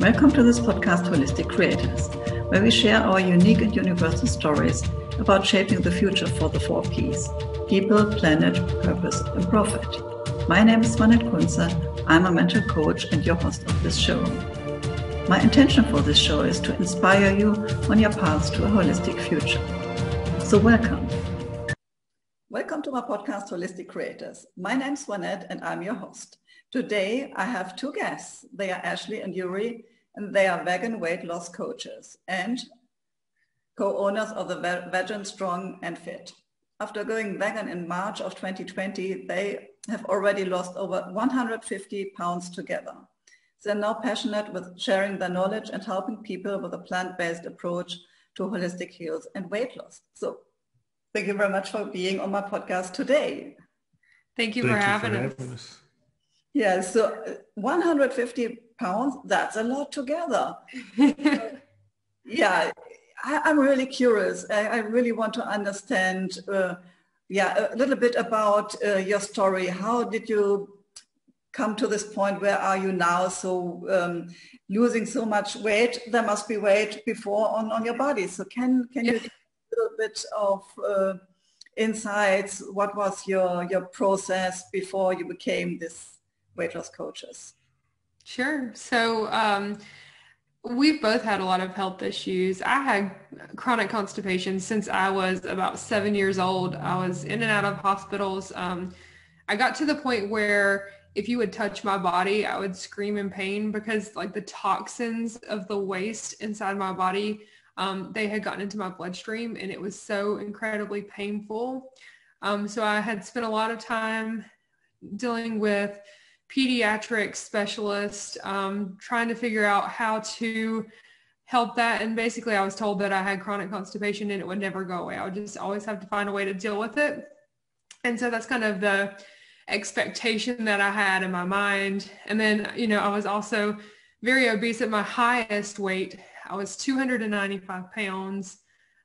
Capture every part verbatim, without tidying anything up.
Welcome to this podcast, Holistic Creators, where we share our unique and universal stories about shaping the future for the four Ps: people, planet, purpose, and profit. My name is Swanet Kunze. I'm a mental coach and your host of this show. My intention for this show is to inspire you on your path to a holistic future. So welcome. Welcome to my podcast, Holistic Creators. My name is Swanet and I'm your host. Today, I have two guests. They are Ashley and Yuri, and they are vegan weight loss coaches and co-owners of the Vegan Strong and Fit. After going vegan in March of twenty twenty, they have already lost over one hundred fifty pounds together. They're now passionate with sharing their knowledge and helping people with a plant-based approach to holistic health and weight loss. So thank you very much for being on my podcast today. Thank you for, Thank you having, for us. having us. Yeah, so one hundred fifty pounds, that's a lot together. yeah, I, I'm really curious. I, I really want to understand, uh, yeah, a little bit about uh, your story. How did you come to this point? Where are you now? So um, losing so much weight, there must be weight before on, on your body. So can, can you give a little bit of uh, insights? What was your, your process before you became this weight loss coaches? Sure. So um, we've both had a lot of health issues. I had chronic constipation since I was about seven years old. I was in and out of hospitals. Um, I got to the point where if you would touch my body, I would scream in pain because like the toxins of the waste inside my body, um, they had gotten into my bloodstream and it was so incredibly painful. Um, so I had spent a lot of time dealing with pediatric specialist, um, trying to figure out how to help that. And basically I was told that I had chronic constipation and it would never go away. I would just always have to find a way to deal with it. And so that's kind of the expectation that I had in my mind. And then, you know, I was also very obese at my highest weight. I was two hundred ninety-five pounds.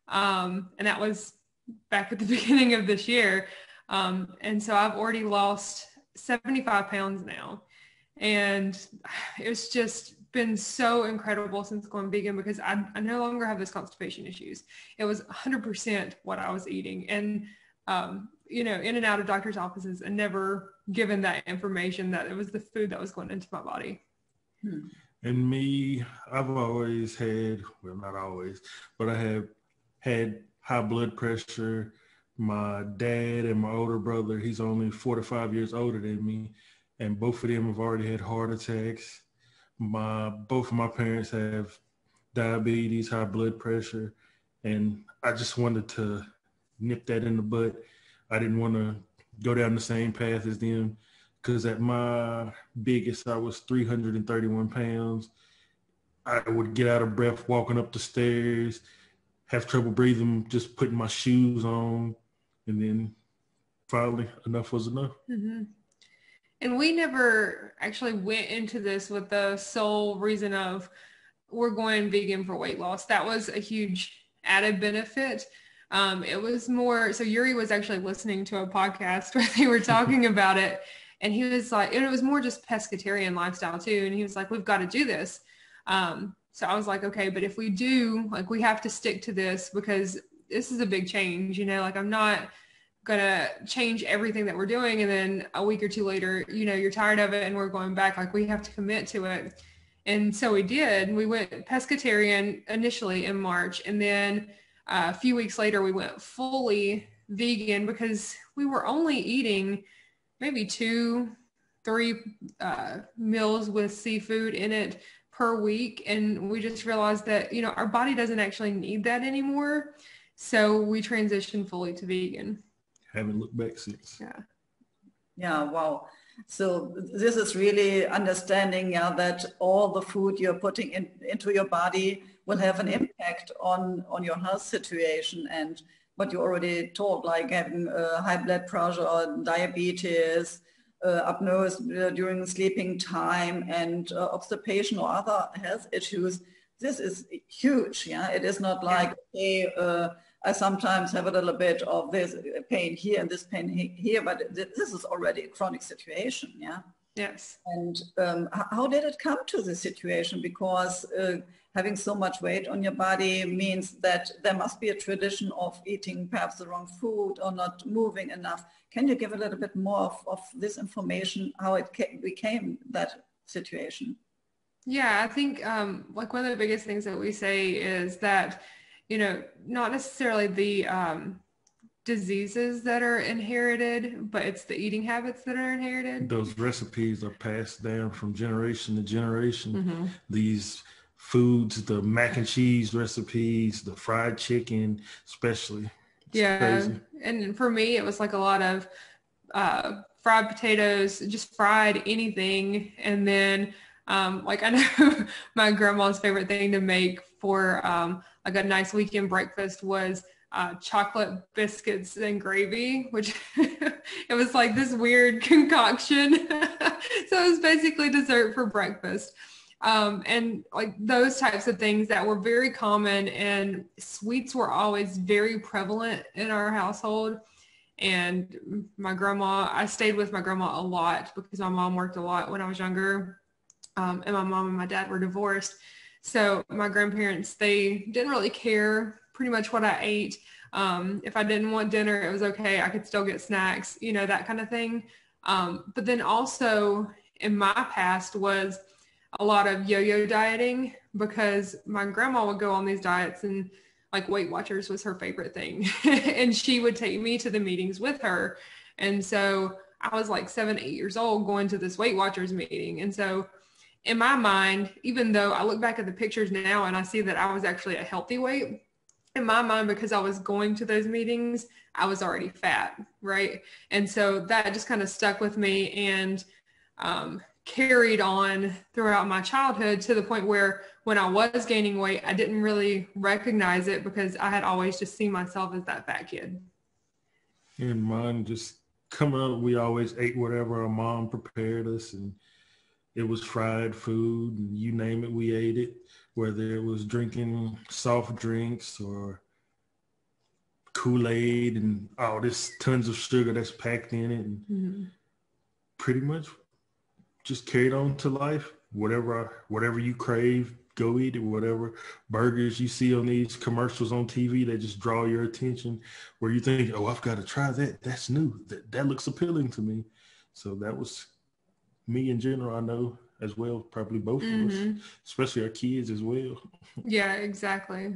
Um, and that was back at the beginning of this year. Um, and so I've already lost seventy-five pounds now. And it's just been so incredible since going vegan because I, I no longer have this constipation issues. It was one hundred percent what I was eating. And, um, you know, in and out of doctor's offices and never given that information that it was the food that was going into my body. Hmm. And me, I've always had, well, not always, but I have had high blood pressure. My dad and my older brother, he's only four to five years older than me, and both of them have already had heart attacks. My both of my parents have diabetes, high blood pressure, and I just wanted to nip that in the bud. I didn't want to go down the same path as them because at my biggest, I was three hundred thirty-one pounds. I would get out of breath walking up the stairs, have trouble breathing, just putting my shoes on. And then finally, enough was enough. Mm-hmm. And we never actually went into this with the sole reason of we're going vegan for weight loss. That was a huge added benefit. Um, it was more, so Yuri was actually listening to a podcast where they were talking about it. And he was like, and it was more just pescatarian lifestyle too. And he was like, we've got to do this. Um, so I was like, okay, but if we do, like, we have to stick to this because this is a big change, you know, like I'm not going to change everything that we're doing. And then a week or two later, you know, you're tired of it and we're going back, like we have to commit to it. And so we did, we went pescatarian initially in March. And then uh, a few weeks later, we went fully vegan because we were only eating maybe two, three uh, meals with seafood in it per week. And we just realized that, you know, our body doesn't actually need that anymore. So we transitioned fully to vegan. Haven't looked back since. Yeah. Yeah, wow. So this is really understanding yeah, that all the food you're putting in, into your body will have an impact on, on your health situation. And what you already told, like having uh, high blood pressure or diabetes, uh, apnoea uh, during sleeping time, and uh, obstipation or other health issues. This is huge. Yeah, it is not like, okay, uh, I sometimes have a little bit of this pain here and this pain he- here, but this is already a chronic situation. Yeah. Yes. And um, how did it come to this situation? Because uh, having so much weight on your body means that there must be a tradition of eating perhaps the wrong food or not moving enough. Can you give a little bit more of, of this information, how it came, became that situation? Yeah, I think um, like one of the biggest things that we say is that, you know, not necessarily the um, diseases that are inherited, but it's the eating habits that are inherited. Those recipes are passed down from generation to generation. Mm-hmm. These foods, the mac and cheese recipes, the fried chicken, especially. It's yeah. crazy. And for me, it was like a lot of uh, fried potatoes, just fried anything. And then um, like I know my grandma's favorite thing to make for um, like a nice weekend breakfast was Uh, chocolate biscuits and gravy, which it was like this weird concoction. So it was basically dessert for breakfast. Um, and like those types of things that were very common, and sweets were always very prevalent in our household. And my grandma, I stayed with my grandma a lot because my mom worked a lot when I was younger. Um, and my mom and my dad were divorced. So my grandparents, they didn't really care pretty much what I ate. Um, if I didn't want dinner, it was okay. I could still get snacks, you know, that kind of thing. Um, but then also in my past was a lot of yo-yo dieting, because my grandma would go on these diets, and like Weight Watchers was her favorite thing. And she would take me to the meetings with her. And so I was like seven, eight years old going to this Weight Watchers meeting. And so in my mind, even though I look back at the pictures now and I see that I was actually a healthy weight, in my mind, because I was going to those meetings, I was already fat, right? And so that just kind of stuck with me and um, carried on throughout my childhood, to the point where when I was gaining weight, I didn't really recognize it because I had always just seen myself as that fat kid. And mine, just coming up, we always ate whatever our mom prepared us, and it was fried food, and you name it, we ate it. Whether it was drinking soft drinks or Kool-Aid and all this tons of sugar that's packed in it, and mm-hmm. pretty much just carried on to life. Whatever, whatever you crave, go eat it. Whatever burgers you see on these commercials on T V that just draw your attention, where you think, oh, I've got to try that. That's new. That that looks appealing to me. So that was me in general, I know, as well, probably both mm-hmm. of us, especially our kids as well. Yeah, exactly.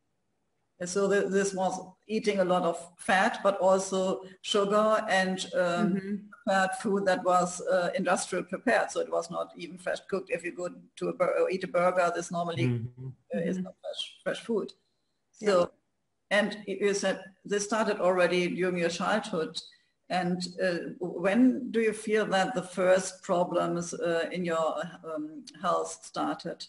So th- this was eating a lot of fat, but also sugar and um, mm-hmm. prepared food that was uh, industrial prepared. So it was not even fresh cooked. If you go to a bur- eat a burger, this normally mm-hmm. uh, is not fresh, fresh food. So, yeah. And you said this started already during your childhood. And uh, when do you feel that the first problems uh, in your um, health started?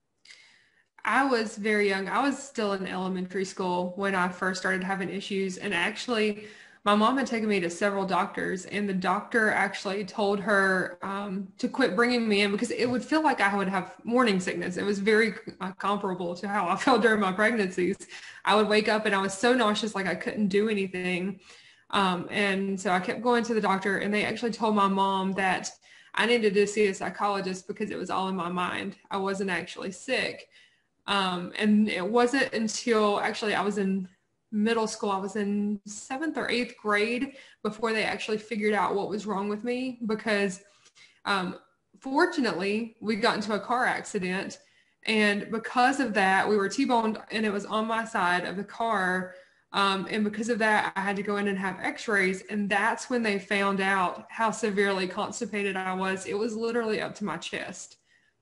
I was very young. I was still in elementary school when I first started having issues. And actually, my mom had taken me to several doctors, and the doctor actually told her um, to quit bringing me in because it would feel like I would have morning sickness. It was very uh, comparable to how I felt during my pregnancies. I would wake up and I was so nauseous, like I couldn't do anything. Um, and so I kept going to the doctor, and they actually told my mom that I needed to see a psychologist because it was all in my mind. I wasn't actually sick. Um, and it wasn't until actually I was in middle school, I was in seventh or eighth grade before they actually figured out what was wrong with me, because um, fortunately we got into a car accident, and because of that we were T-boned, and it was on my side of the car. Um, and because of that, I had to go in and have x-rays. And that's when they found out how severely constipated I was. It was literally up to my chest.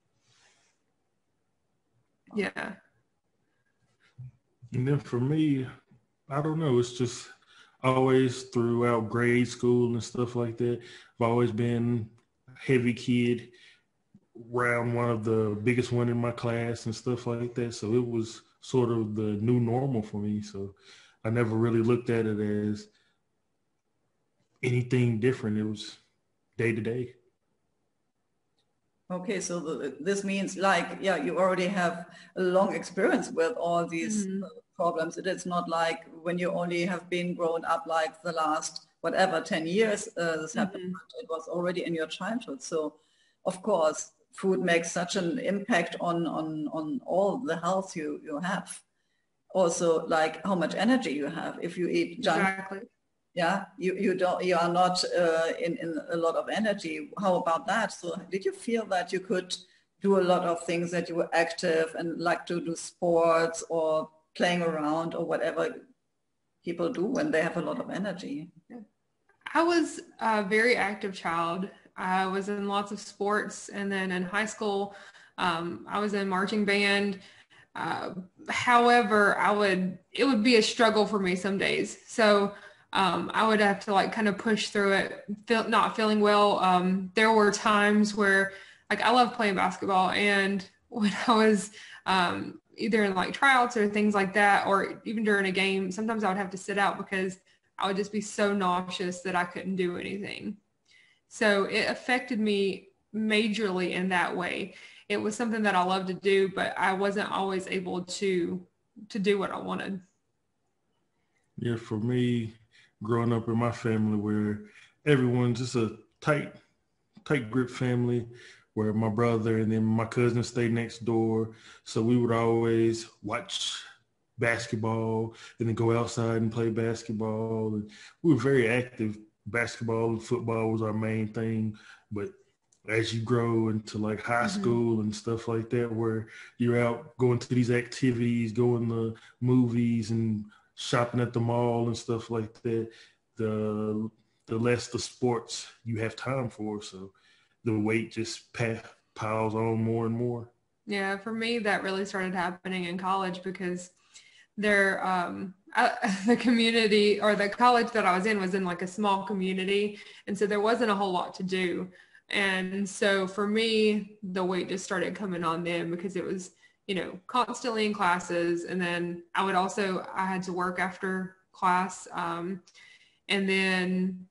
Yeah. And then for me, I don't know, it's just always throughout grade school and stuff like that, I've always been a heavy kid, around one of the biggest one in my class and stuff like that. So it was sort of the new normal for me. So I never really looked at it as anything different. It was day to day. Okay, so the, this means like, yeah, you already have a long experience with all these mm-hmm. problems. It is not like when you only have been grown up like the last, whatever, ten years uh, this happened, Mhm. but it was already in your childhood. So of course, food makes such an impact on, on, on all the health you, you have. Also, like how much energy you have. If you eat junk, Exactly. yeah, you, you don't, you are not uh, in, in a lot of energy. How about that? So did you feel that you could do a lot of things, that you were active and like to do sports or playing around or whatever people do when they have a lot of energy? I was a very active child. I was in lots of sports, and then in high school, um, I was in marching band. Uh, however, I would, it would be a struggle for me some days. So um, I would have to like kind of push through it, feel, not feeling well. Um, there were times where like I love playing basketball, and when I was um, either in like tryouts or things like that, or even during a game, sometimes I would have to sit out because I would just be so nauseous that I couldn't do anything. So it affected me majorly in that way. It was something that I loved to do, but I wasn't always able to to do what I wanted. Yeah, for me, growing up in my family where everyone's just a tight, tight grip family, where my brother and then my cousin stayed next door. So we would always watch basketball and then go outside and play basketball. And we were very active. Basketball and football was our main thing. But as you grow into like high Mm-hmm. school and stuff like that, where you're out going to these activities, going to movies and shopping at the mall and stuff like that, the the less the sports you have time for. So the weight just pa- piles on more and more. Yeah, for me, that really started happening in college because there, um, I, the community or the college that I was in was in like a small community. And so there wasn't a whole lot to do. And so for me, the weight just started coming on then because it was, you know, constantly in classes. And then I would also, I had to work after class. Um, and then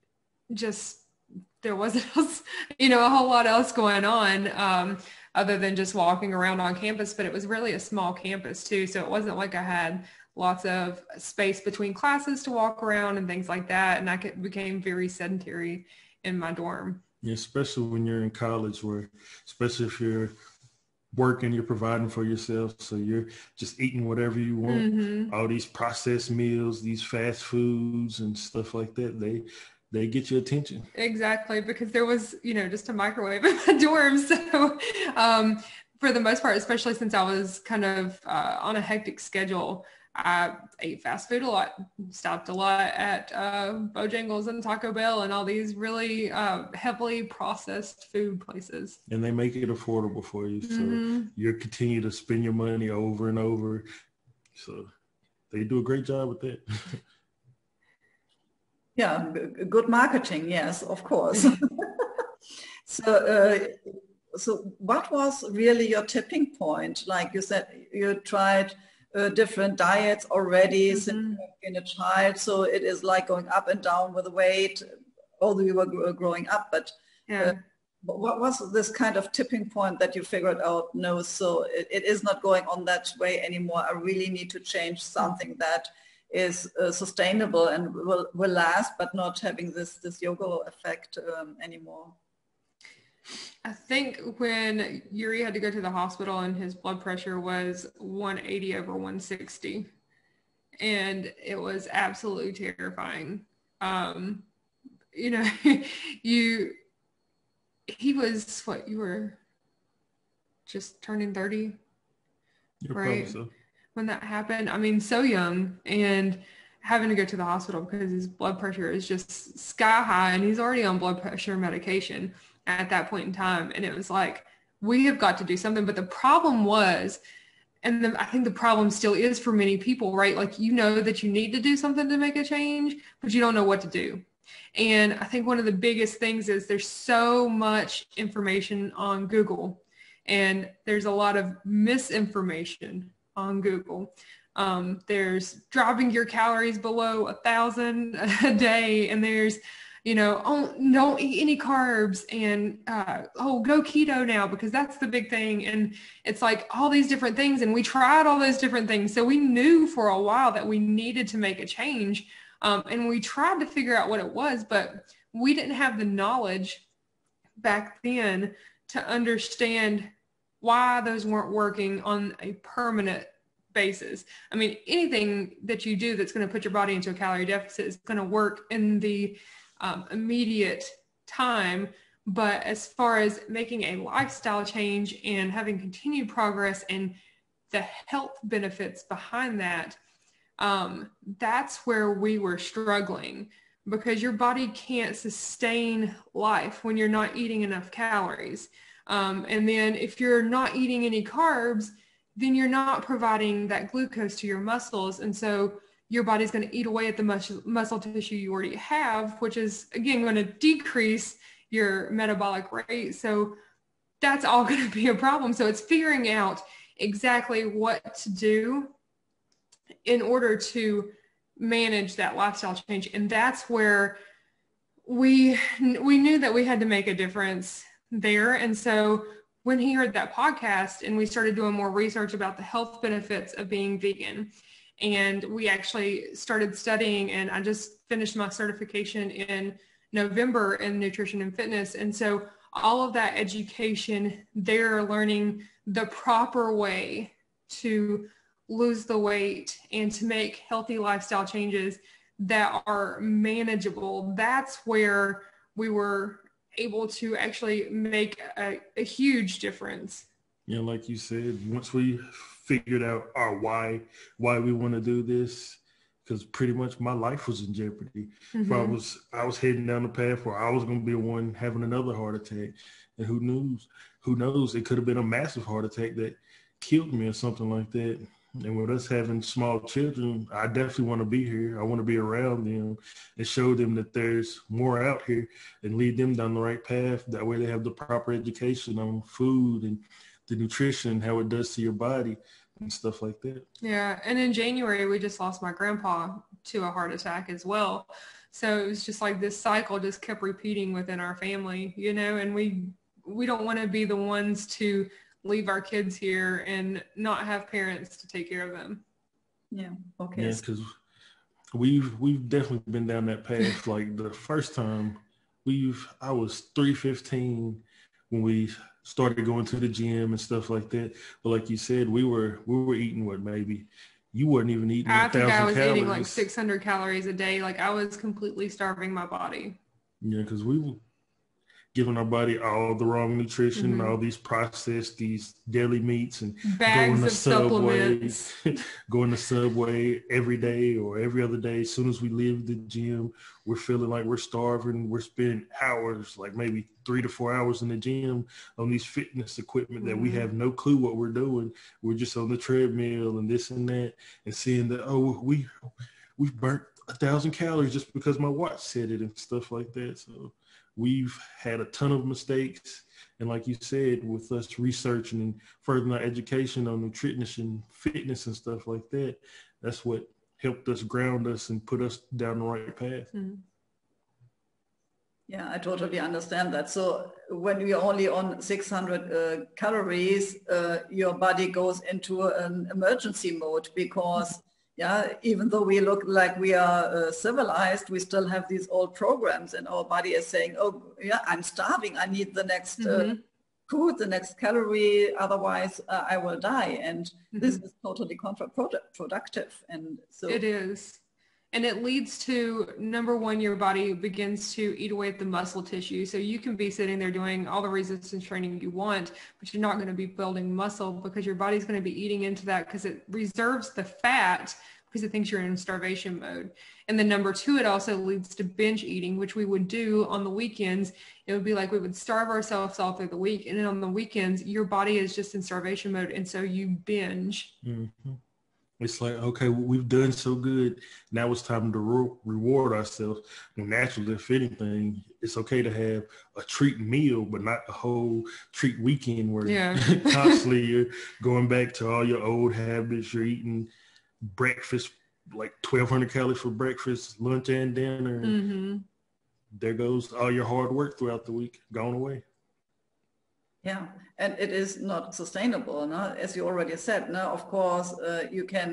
just, there wasn't else, you know, a whole lot else going on um, other than just walking around on campus, but it was really a small campus too. So it wasn't like I had lots of space between classes to walk around and things like that. And I could, became very sedentary in my dorm. Yeah, especially when you're in college, where especially if you're working, you're providing for yourself. So you're just eating whatever you want. Mm-hmm. All these processed meals, these fast foods and stuff like that, they they get your attention. Exactly, because there was, you know, just a microwave in my dorm. So um, for the most part, especially since I was kind of uh, on a hectic schedule, I ate fast food a lot, stopped a lot at uh, Bojangles and Taco Bell and all these really uh, heavily processed food places. And they make it affordable for you. So Mm-hmm. you continue to spend your money over and over. So they do a great job with that. Yeah, g- good marketing, yes, of course. So, uh, so what was really your tipping point? Like you said, you tried uh, different diets already since Mm-hmm. you have been a child. So it is like going up and down with the weight, although you were gr- growing up. But Yeah. uh, what was this kind of tipping point that you figured out, no, so it, it is not going on that way anymore. I really need to change something that is uh, sustainable and will, will last, but not having this, this yo-yo effect um, anymore. I think when Yuri had to go to the hospital and his blood pressure was one eighty over one sixty, and it was absolutely terrifying. Um, you know, you, he was what, you were just turning thirty, You're right? probably so. When that happened. I mean, so young and having to go to the hospital because his blood pressure is just sky high and he's already on blood pressure medication at that point in time. And it was like, we have got to do something. But the problem was, and the, I think the problem still is for many people, right? Like, you know that you need to do something to make a change, but you don't know what to do. And I think one of the biggest things is there's so much information on Google, and there's a lot of misinformation on Google. Um, there's dropping your calories below a thousand a day, and there's, you know, oh, don't eat any carbs, and uh, oh, go keto now because that's the big thing. And it's like all these different things, and we tried all those different things. So we knew for a while that we needed to make a change. Um, and we tried to figure out what it was, but we didn't have the knowledge back then to understand why those weren't working on a permanent basis. I mean, anything that you do that's going to put your body into a calorie deficit is going to work in the um, immediate time. But as far as making a lifestyle change and having continued progress and the health benefits behind that, um, that's where we were struggling, because your body can't sustain life when you're not eating enough calories. Um, and then if you're not eating any carbs, then you're not providing that glucose to your muscles. And so your body's going to eat away at the muscle, muscle tissue you already have, which is, again, going to decrease your metabolic rate. So that's all going to be a problem. So it's figuring out exactly what to do in order to manage that lifestyle change. And that's where we we knew that we had to make a difference there. And so when he heard that podcast and we started doing more research about the health benefits of being vegan, and we actually started studying, and I just finished my certification in November in nutrition and fitness. And so all of that education, they're learning the proper way to lose the weight and to make healthy lifestyle changes that are manageable. That's where we were able to actually make a, a huge difference. Yeah, like you said, once we figured out our why, why we want to do this, because pretty much my life was in jeopardy. Mm-hmm. If I was, I was heading down the path where I was going to be the one having another heart attack, and who knows, who knows, it could have been a massive heart attack that killed me or something like that. And with us having small children, I definitely want to be here. I want to be around them and show them that there's more out here and lead them down the right path. That way they have the proper education on food and the nutrition, how it does to your body and stuff like that. Yeah. And in January, we just lost my grandpa to a heart attack as well. So it was just like this cycle just kept repeating within our family, you know, and we, we don't want to be the ones to leave our kids here and not have parents to take care of them. Yeah. Okay. Yeah, because we've we've definitely been down that path. Like the first time, we've I was three fifteen when we started going to the gym and stuff like that. But like you said, we were we were eating what maybe you weren't even eating. I think I was calories. eating like six hundred calories a day. Like I was completely starving my body. Yeah, because we were giving our body all the wrong nutrition, mm-hmm. all these processed, these deli meats, and bags going to of Subway, supplements. going to Subway every day or every other day. As soon as we leave the gym, we're feeling like we're starving. We're spending hours, like maybe three to four hours in the gym on these fitness equipment that mm-hmm. we have no clue what we're doing. We're just on the treadmill and this and that, and seeing that, oh, we, we've burnt a thousand calories just because my watch said it and stuff like that. So we've had a ton of mistakes. And like you said, with us researching and furthering our education on nutrition and fitness and stuff like that, that's what helped us ground us and put us down the right path. Mm-hmm. Yeah, I totally understand that. So when you're only on six hundred uh, calories, uh, your body goes into an emergency mode because yeah, even though we look like we are uh, civilized, we still have these old programs, and our body is saying, oh, yeah, I'm starving. I need the next mm-hmm. uh, food, the next calorie. Otherwise, uh, I will die. And mm-hmm. this is totally counterproductive. And so it is. And it leads to, number one, your body begins to eat away at the muscle tissue. So you can be sitting there doing all the resistance training you want, but you're not going to be building muscle because your body's going to be eating into that because it reserves the fat because it thinks you're in starvation mode. And then number two, it also leads to binge eating, which we would do on the weekends. It would be like we would starve ourselves all through the week. And then on the weekends, your body is just in starvation mode. And so you binge. Mm-hmm. It's like, okay, we've done so good. Now it's time to re- reward ourselves. Well, naturally, if anything, it's okay to have a treat meal, but not a whole treat weekend where yeah. constantly you're going back to all your old habits. You're eating breakfast, like twelve hundred calories for breakfast, lunch, and dinner. And mm-hmm. there goes all your hard work throughout the week, gone away. Yeah, and it is not sustainable, no? As you already said. No, of course, uh, you can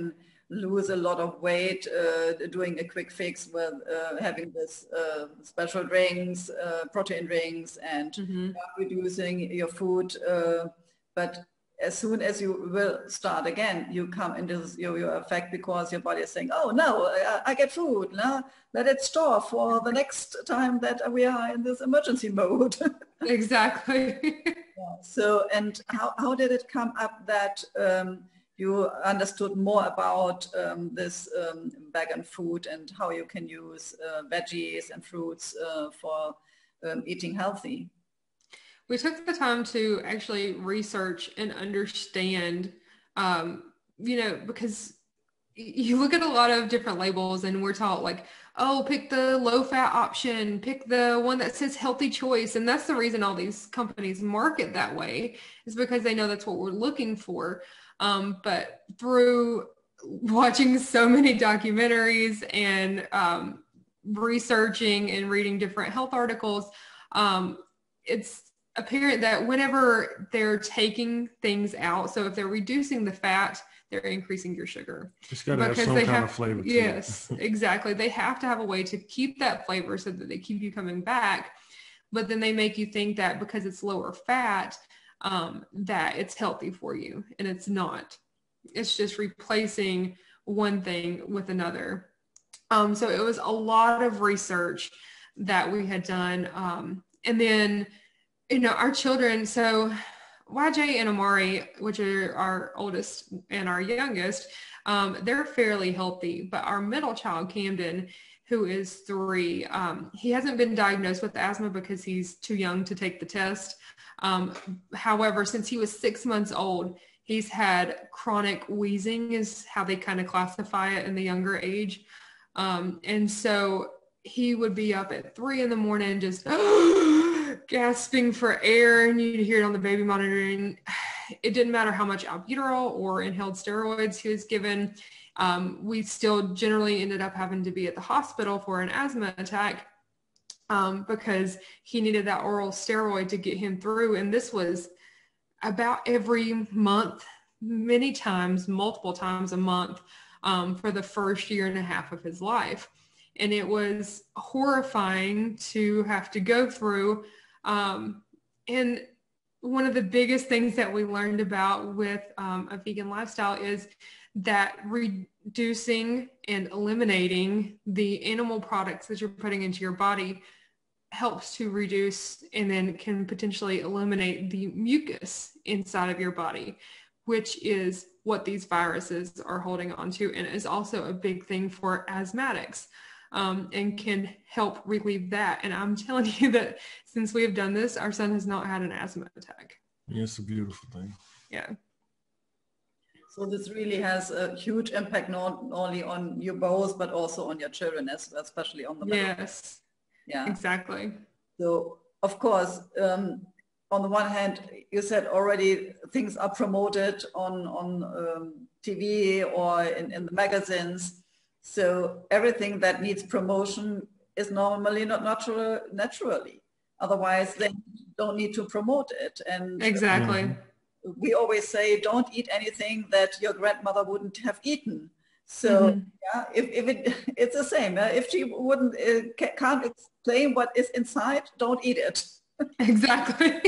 lose a lot of weight uh, doing a quick fix with uh, having this uh, special drinks, uh, protein drinks, and Mm-hmm. reducing your food. Uh, but as soon as you will start again, you come into this, your, your effect because your body is saying, oh no, I, I get food, now let it store for the next time that we are in this emergency mode. Exactly. Yeah. So, and how, how did it come up that um, you understood more about um, this um, vegan food and how you can use uh, veggies and fruits uh, for um, eating healthy? We took the time to actually research and understand, um, you know, because you look at a lot of different labels and we're taught like, oh, pick the low fat option, pick the one that says healthy choice. And that's the reason all these companies market that way, is because they know that's what we're looking for. Um, but through watching so many documentaries and um, researching and reading different health articles, um, it's apparent that whenever they're taking things out, so if they're reducing the fat, they're increasing your sugar. It's got to have some they kind have, of flavor to yes, it. exactly. They have to have a way to keep that flavor so that they keep you coming back. But then they make you think that because it's lower fat, um, that it's healthy for you. And it's not. It's just replacing one thing with another. Um, so it was a lot of research that we had done. Um, and then, you know, our children, so Y J and Amari, which are our oldest and our youngest, um, they're fairly healthy. But our middle child, Camden, who is three, um, he hasn't been diagnosed with asthma because he's too young to take the test. Um, however, since he was six months old, he's had chronic wheezing is how they kind of classify it in the younger age. Um, and so he would be up at three in the morning just gasping for air, and you'd hear it on the baby monitor. And it didn't matter how much albuterol or inhaled steroids he was given. Um, we still generally ended up having to be at the hospital for an asthma attack um, because he needed that oral steroid to get him through. And this was about every month, many times, multiple times a month um, for the first year and a half of his life. And it was horrifying to have to go through. Um, and one of the biggest things that we learned about with um, a vegan lifestyle is that reducing and eliminating the animal products that you're putting into your body helps to reduce and then can potentially eliminate the mucus inside of your body, which is what these viruses are holding on to, and is also a big thing for asthmatics. Um, and can help relieve that. And I'm telling you that since we have done this, our son has not had an asthma attack. Yeah, it's a beautiful thing. Yeah. So this really has a huge impact not only on you both, but also on your children, as especially on the middle. Yes. Yeah. Exactly. So of course, um, on the one hand, you said already things are promoted on on um, T V or in, in the magazines. So everything that needs promotion is normally not natural, naturally. Otherwise, they don't need to promote it. And exactly. Uh, we always say, don't eat anything that your grandmother wouldn't have eaten. So mm-hmm. yeah, if, if it, it's the same. Uh, if she wouldn't, uh, can't explain what is inside, don't eat it. Exactly.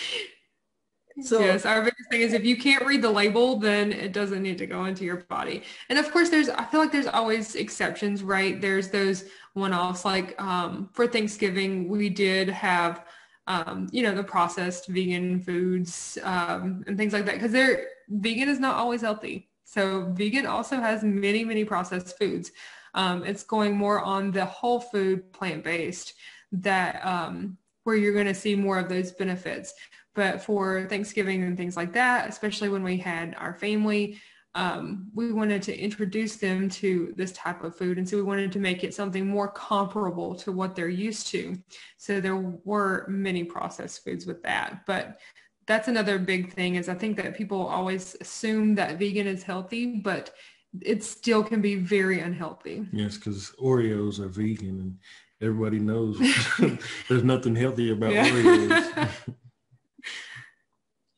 So, yes, our biggest thing is if you can't read the label, then it doesn't need to go into your body. And of course, there's, I feel like there's always exceptions, right? There's those one-offs, like um, for Thanksgiving, we did have, um, you know, the processed vegan foods um, and things like that, because they're, vegan is not always healthy. So vegan also has many, many processed foods. Um, it's going more on the whole food, plant-based, that um, where you're going to see more of those benefits. But for Thanksgiving and things like that, especially when we had our family, um, we wanted to introduce them to this type of food. And so we wanted to make it something more comparable to what they're used to. So there were many processed foods with that. But that's another big thing, is I think that people always assume that vegan is healthy, but it still can be very unhealthy. Yes, because Oreos are vegan and everybody knows there's nothing healthy about yeah. Oreos.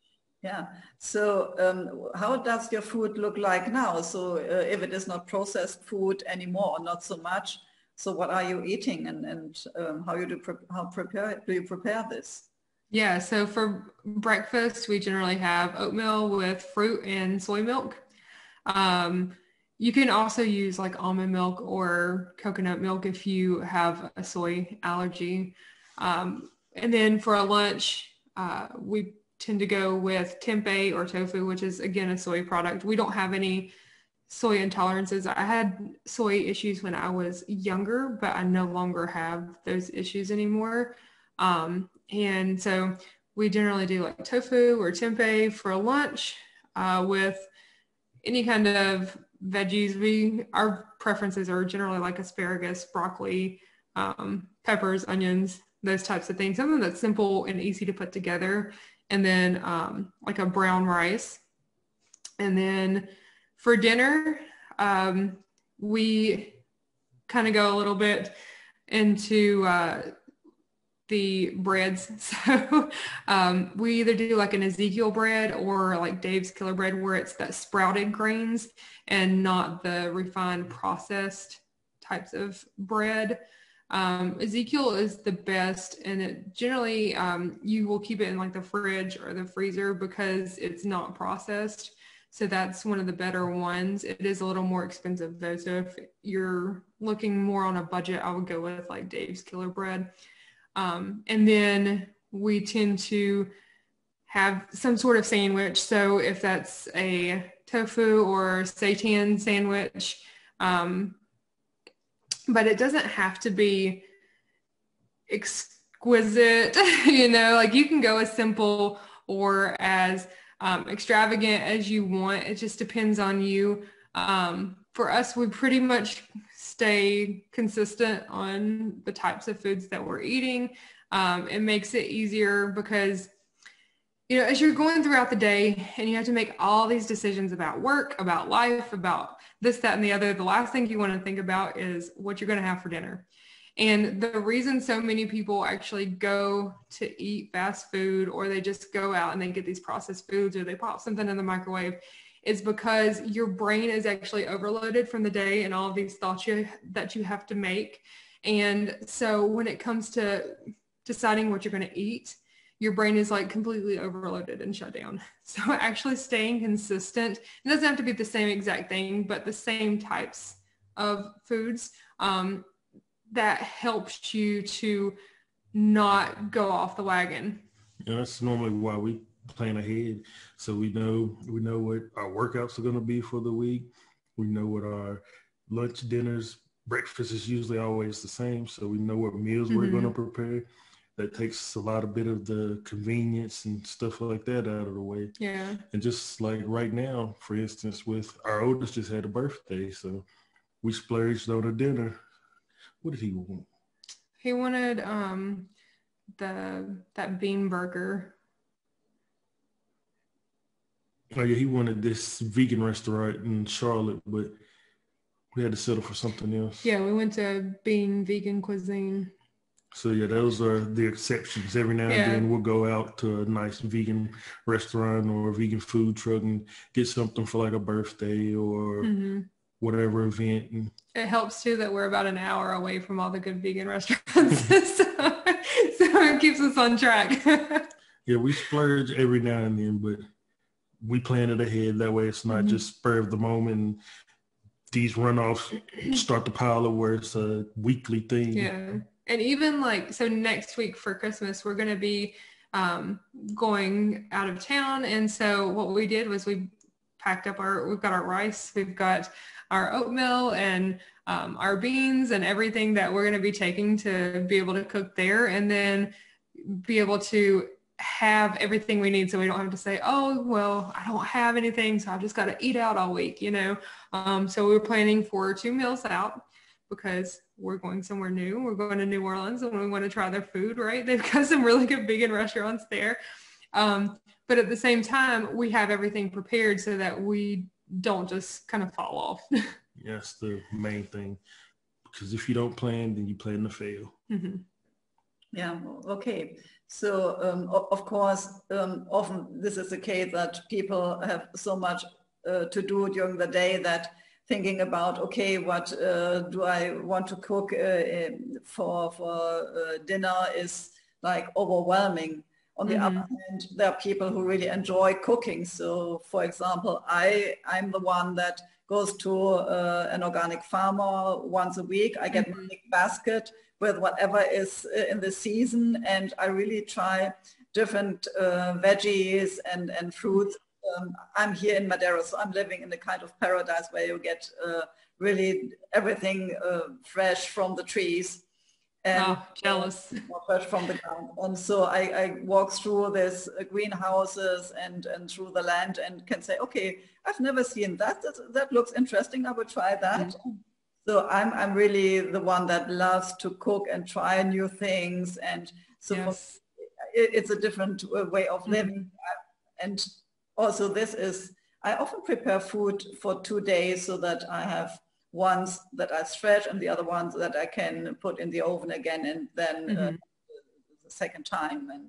Yeah. So um, how does your food look like now? So uh, if it is not processed food anymore, or not so much, so what are you eating, and, and um, how you do pre how prepare do you prepare this? Yeah, so for breakfast, we generally have oatmeal with fruit and soy milk. Um, you can also use like almond milk or coconut milk if you have a soy allergy. Um, and then for a lunch, uh, we tend to go with tempeh or tofu, which is again a soy product. We don't have any soy intolerances. I had soy issues when I was younger, but I no longer have those issues anymore. Um, and so we generally do like tofu or tempeh for lunch uh, with any kind of veggies. We our preferences are generally like asparagus, broccoli, um, peppers, onions, those types of things. Something that's simple and easy to put together. And then um, like a brown rice. And then for dinner, um, we kind of go a little bit into uh, the breads. So um, we either do like an Ezekiel bread or like Dave's Killer Bread, where it's that sprouted grains and not the refined processed types of bread. Um, Ezekiel is the best, and it generally um, you will keep it in like the fridge or the freezer because it's not processed. So that's one of the better ones. It is a little more expensive though. So if you're looking more on a budget, I would go with like Dave's Killer Bread. Um, and then we tend to have some sort of sandwich. So if that's a tofu or seitan sandwich, um, but it doesn't have to be exquisite, you know, like you can go as simple or as um, extravagant as you want. It just depends on you. Um, for us, we pretty much stay consistent on the types of foods that we're eating. Um, it makes it easier because, you know, as you're going throughout the day and you have to make all these decisions about work, about life, about this, that, and the other, the last thing you want to think about is what you're going to have for dinner. And the reason so many people actually go to eat fast food, or they just go out and they get these processed foods, or they pop something in the microwave, is because your brain is actually overloaded from the day and all of these thoughts you, that you have to make. And so when it comes to deciding what you're going to eat, your brain is like completely overloaded and shut down. So actually staying consistent, it doesn't have to be the same exact thing, but the same types of foods, um, that helps you to not go off the wagon. Yeah, that's normally why we plan ahead, so we know we know what our workouts are going to be for the week. We know what our lunch, dinners, breakfast is usually always the same, so we know what meals mm-hmm. we're going to prepare. That takes a lot of bit of the convenience and stuff like that out of the way. Yeah. And just like right now, for instance, with our oldest just had a birthday, so we splurged on a dinner. What did he want? He wanted um the that bean burger. Oh yeah, he wanted this vegan restaurant in Charlotte, but we had to settle for something else. Yeah, we went to Bean Vegan Cuisine. So yeah, those are the exceptions. Every now and yeah. then we'll go out to a nice vegan restaurant or a vegan food truck and get something for like a birthday or mm-hmm. whatever event. And it helps too that we're about an hour away from all the good vegan restaurants. so, so it keeps us on track. Yeah, we splurge every now and then, but we plan it ahead. That way it's not mm-hmm. just spur of the moment. And these runoffs start to pile up where it's a weekly thing. Yeah. And even like, so next week for Christmas, we're going to be um, going out of town. And so what we did was we packed up our, we've got our rice, we've got our oatmeal and um, our beans and everything that we're going to be taking to be able to cook there, and then be able to have everything we need. So we don't have to say, oh, well, I don't have anything, so I've just got to eat out all week, you know? Um, so we were planning for two meals out, because we're going somewhere new. We're going to New Orleans and we want to try their food, right? They've got some really good vegan restaurants there. Um, but at the same time, we have everything prepared so that we don't just kind of fall off. Yeah, that's the main thing. Because if you don't plan, then you plan to fail. Mm-hmm. Yeah, okay. So um, of course, um, often this is the case that people have so much uh, to do during the day that thinking about, okay, what uh, do I want to cook uh, for, for uh, dinner is like overwhelming. On the mm-hmm. other hand, there are people who really enjoy cooking. So for example, I, I'm the one that goes to uh, an organic farmer once a week. I get mm-hmm. my big basket with whatever is in the season, and I really try different uh, veggies and, and fruits. Um, I'm here in Madeira, so I'm living in a kind of paradise where you get uh, really everything uh, fresh from the trees. And oh, jealous. Uh, fresh from the ground. And so I, I walk through these uh, greenhouses and, and through the land and can say, okay, I've never seen that. That, that looks interesting. I would try that. Mm-hmm. So I'm, I'm really the one that loves to cook and try new things. And so yes. for, it, it's a different way of living. Mm-hmm. And also this is, I often prepare food for two days so that I have ones that are fresh and the other ones that I can put in the oven again and then mm-hmm. uh, the second time. And,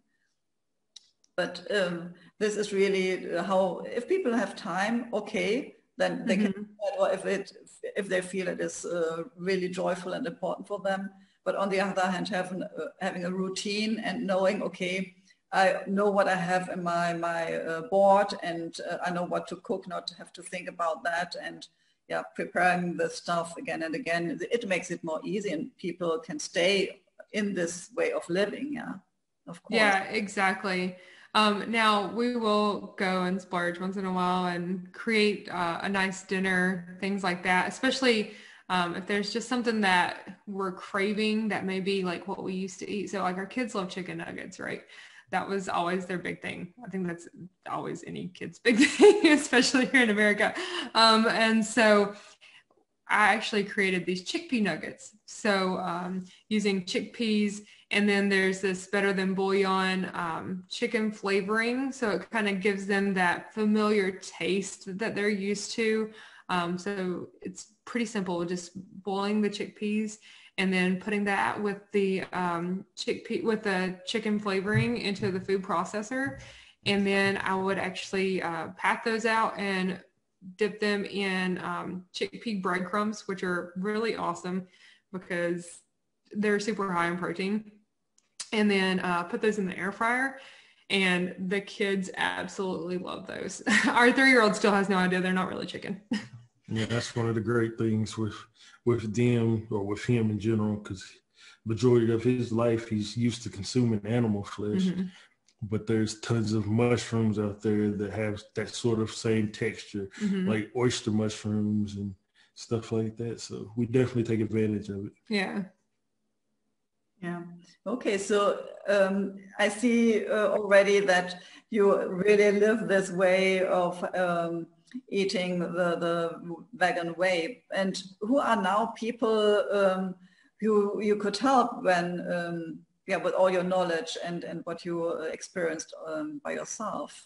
but um, this is really how, if people have time, okay, then they mm-hmm. can, or if it, if they feel it is uh, really joyful and important for them. But on the other hand, having, uh, having a routine and knowing, okay, I know what I have in my, my uh, board, and uh, I know what to cook, not to have to think about that. And yeah, preparing the stuff again and again, it makes it more easy and people can stay in this way of living. Yeah, of course. Yeah, exactly. Um, now we will go and splurge once in a while and create uh, a nice dinner, things like that, especially um, if there's just something that we're craving that may be like what we used to eat. So like our kids love chicken nuggets, right? That was always their big thing. I think that's always any kid's big thing, especially here in America. Um, and so I actually created these chickpea nuggets. So um, using chickpeas, and then there's this Better Than Bouillon um, chicken flavoring. So it kind of gives them that familiar taste that they're used to. Um, so it's pretty simple, just boiling the chickpeas and then putting that with the um, chickpea, with the chicken flavoring into the food processor. And then I would actually uh, pat those out and dip them in um, chickpea breadcrumbs, which are really awesome because they're super high in protein. And then uh, put those in the air fryer. And the kids absolutely love those. Our three-year-old still has no idea they're not really chicken. Yeah, that's one of the great things with with them, or with him in general, because majority of his life he's used to consuming animal flesh. Mm-hmm. But there's tons of mushrooms out there that have that sort of same texture, mm-hmm. like oyster mushrooms and stuff like that. So we definitely take advantage of it. Yeah. Yeah. Okay. So um, I see uh, already that you really live this way of um, eating the, the vegan way. And who are now people um, who you could help when, um, yeah, with all your knowledge and, and what you experienced um, by yourself?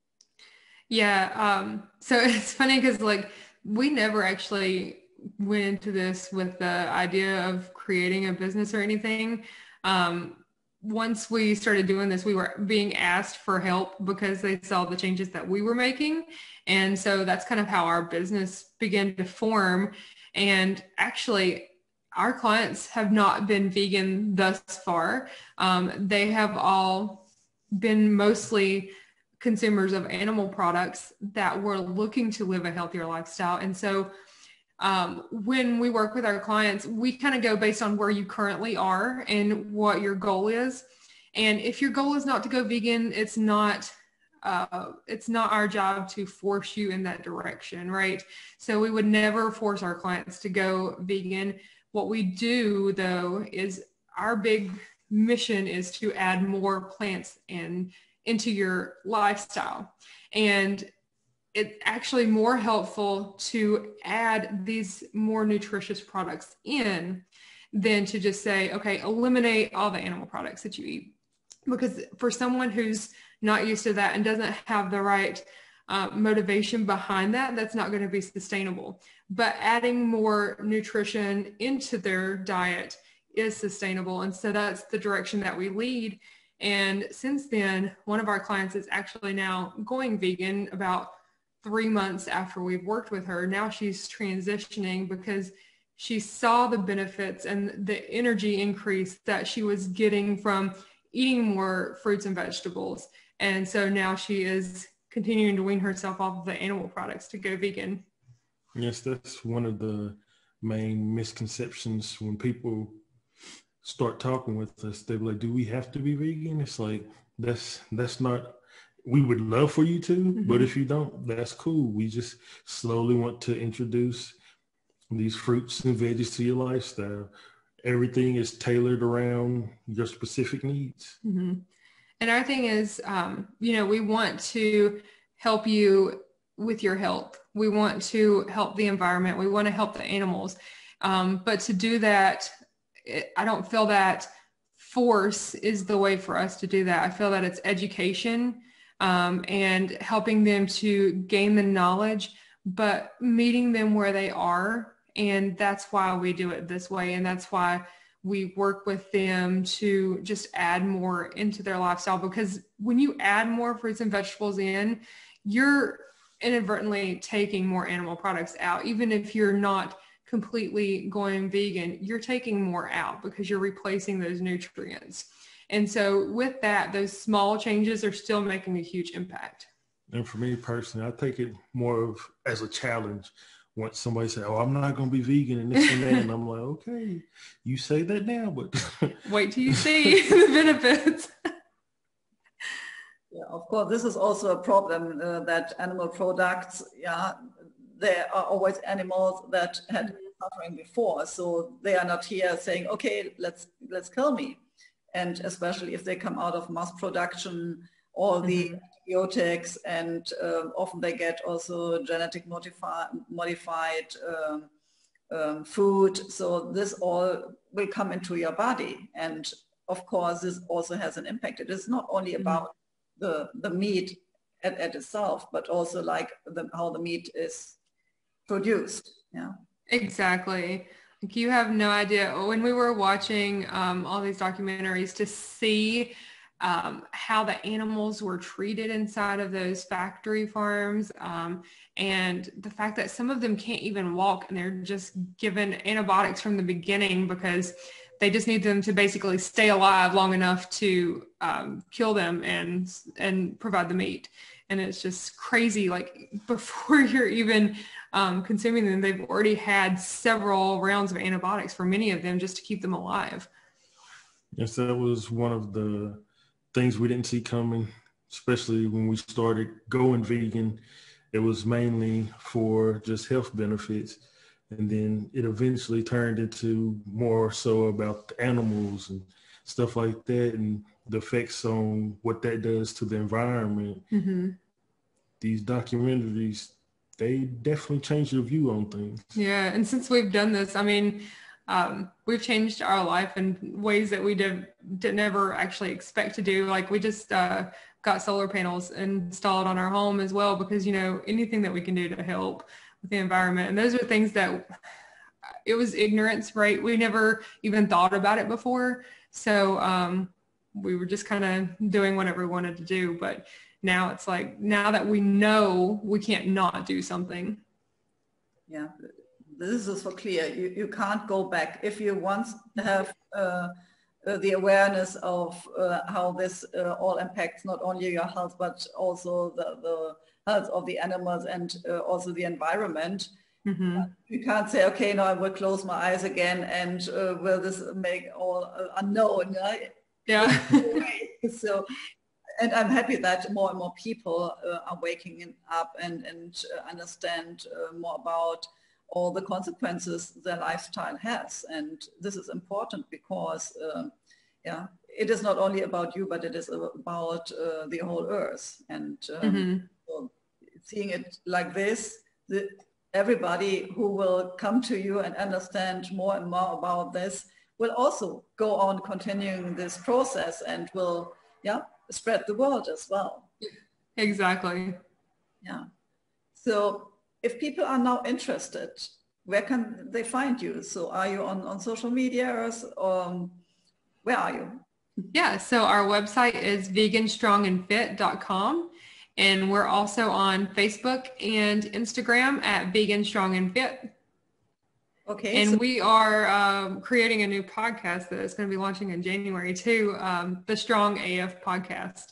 Yeah. Um, so it's funny because like we never actually went into this with the idea of creating a business or anything. Um, once we started doing this, we were being asked for help because they saw the changes that we were making. And so that's kind of how our business began to form. And actually, our clients have not been vegan thus far. Um, they have all been mostly consumers of animal products that were looking to live a healthier lifestyle. And so um, when we work with our clients, we kind of go based on where you currently are and what your goal is. And if your goal is not to go vegan, it's not uh, it's not our job to force you in that direction, right? So we would never force our clients to go vegan. What we do, though, is our big mission is to add more plants in into your lifestyle. And it's actually more helpful to add these more nutritious products in than to just say, okay, eliminate all the animal products that you eat. Because for someone who's not used to that and doesn't have the right uh, motivation behind that, that's not going to be sustainable. But adding more nutrition into their diet is sustainable. And so that's the direction that we lead. And since then, one of our clients is actually now going vegan about three months after we've worked with her. Now she's transitioning because she saw the benefits and the energy increase that she was getting from eating more fruits and vegetables. And so now she is continuing to wean herself off of the animal products to go vegan. Yes, that's one of the main misconceptions when people start talking with us. They're like, do we have to be vegan? It's like, that's that's not, we would love for you to, mm-hmm. but if you don't, that's cool. We just slowly want to introduce these fruits and veggies to your lifestyle. Everything is tailored around your specific needs. Mm-hmm. And our thing is, um, you know, we want to help you with your health. We want to help the environment. We want to help the animals. Um, but to do that, it, I don't feel that force is the way for us to do that. I feel that it's education um, and helping them to gain the knowledge, but meeting them where they are. And that's why we do it this way. And that's why we work with them to just add more into their lifestyle, because when you add more fruits and vegetables in, you're inadvertently taking more animal products out. Even if you're not completely going vegan, you're taking more out because you're replacing those nutrients. And so with that, those small changes are still making a huge impact. And for me personally, I take it more of as a challenge. Once somebody say, oh, I'm not going to be vegan and this and that, and I'm like, okay, you say that now, but wait till you see the benefits. Yeah, of course, this is also a problem uh, that animal products, yeah, there are always animals that had suffering before, so they are not here saying, okay, let's let's kill me. And especially if they come out of mass production, all the mm-hmm. antibiotics, and um, often they get also genetic modify, modified um, um, food. So this all will come into your body. And of course, this also has an impact. It is not only about mm-hmm. the, the meat at, at itself, but also like the, how the meat is produced. Yeah, exactly. Like you have no idea. When we were watching um, all these documentaries to see Um, how the animals were treated inside of those factory farms, um, and the fact that some of them can't even walk and they're just given antibiotics from the beginning because they just need them to basically stay alive long enough to um, kill them and and provide the meat. And it's just crazy. Like before you're even um, consuming them, they've already had several rounds of antibiotics for many of them just to keep them alive. Yes, that was one of the things we didn't see coming, especially when we started going vegan. It was mainly for just health benefits. And then it eventually turned into more so about the animals and stuff like that and the effects on what that does to the environment. Mm-hmm. These documentaries, they definitely change your view on things. Yeah. And since we've done this, I mean, Um, we've changed our life in ways that we did, did never actually expect to do. Like we just uh, got solar panels installed on our home as well, because, you know, anything that we can do to help with the environment. And those are things that it was ignorance, right? We never even thought about it before. So um, we were just kind of doing whatever we wanted to do. But now it's like, now that we know, we can't not do something. Yeah. This is for clear. You, you can't go back. If you once have uh, uh, the awareness of uh, how this uh, all impacts not only your health, but also the, the health of the animals and uh, also the environment, mm-hmm. uh, you can't say, okay, now I will close my eyes again and uh, will this make all uh, unknown? Right? Yeah. So, and I'm happy that more and more people uh, are waking up and, and uh, understand uh, more about all the consequences their lifestyle has. And this is important because, um, yeah, it is not only about you, but it is about uh, the whole earth. And um, mm-hmm. so seeing it like this, the, everybody who will come to you and understand more and more about this will also go on continuing this process and will, yeah, spread the word as well. Exactly. Yeah. So if people are now interested, where can they find you? So are you on, on social media or um, where are you? Yeah, so our website is vegan strong and fit dot com, and we're also on Facebook and Instagram at Vegan Strong and Fit. Okay. And so- we are um, creating a new podcast that is going to be launching in January too, um, the Strong A F podcast.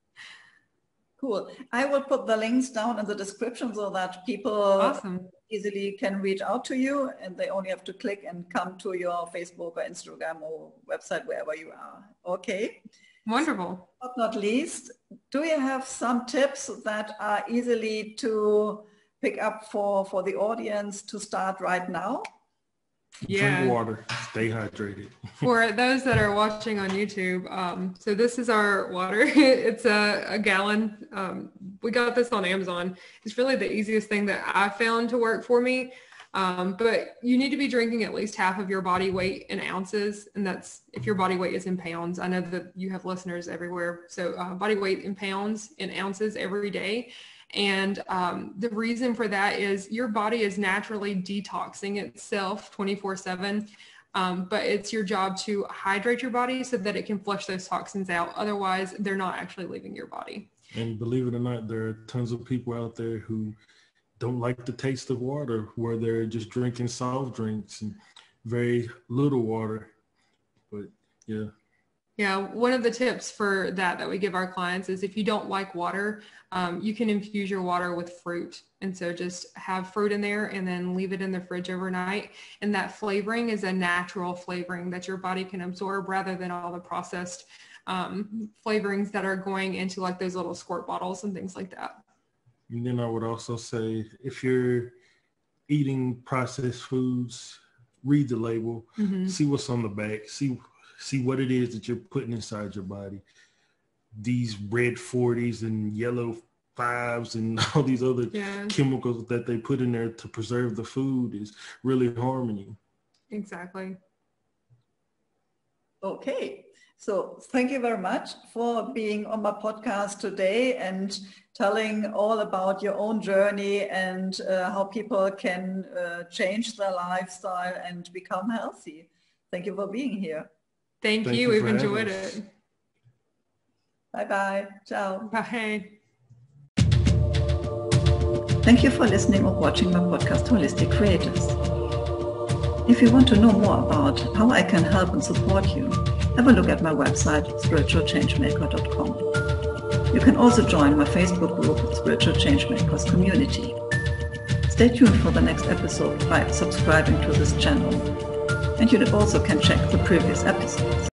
Cool. I will put the links down in the description so that people Awesome. easily can reach out to you, and they only have to click and come to your Facebook or Instagram or website, wherever you are. Okay. Wonderful. But not least, do you have some tips that are easily to pick up for, for the audience to start right now? Yeah. Drink water, stay hydrated. For those that are watching on YouTube, um, so this is our water. It's a, a gallon. Um, we got this on Amazon. It's really the easiest thing that I found to work for me. Um, but you need to be drinking at least half of your body weight in ounces. And that's if your body weight is in pounds. I know that you have listeners everywhere. So uh, body weight in pounds, in ounces every day. And um, the reason for that is your body is naturally detoxing itself twenty-four seven. Um, but it's your job to hydrate your body so that it can flush those toxins out. Otherwise, they're not actually leaving your body. And believe it or not, there are tons of people out there who don't like the taste of water, where they're just drinking soft drinks and very little water. But yeah. Yeah, one of the tips for that that we give our clients is if you don't like water, um, you can infuse your water with fruit. And so just have fruit in there and then leave it in the fridge overnight. And that flavoring is a natural flavoring that your body can absorb rather than all the processed um, flavorings that are going into like those little squirt bottles and things like that. And then I would also say, if you're eating processed foods, read the label, mm-hmm. see what's on the back, see see what it is that you're putting inside your body. These red forties and yellow fives and all these other yeah. chemicals that they put in there to preserve the food is really harming you. Exactly. Okay. So thank you very much for being on my podcast today and telling all about your own journey and uh, how people can uh, change their lifestyle and become healthy. Thank you for being here. Thank, Thank you. you. We've enjoyed it. Bye-bye. Ciao. Bye. Thank you for listening or watching my podcast, Holistic Creators. If you want to know more about how I can help and support you, have a look at my website, spiritual changemaker dot com. You can also join my Facebook group, Spiritual Changemakers Community. Stay tuned for the next episode by subscribing to this channel. And you also can check the previous episodes.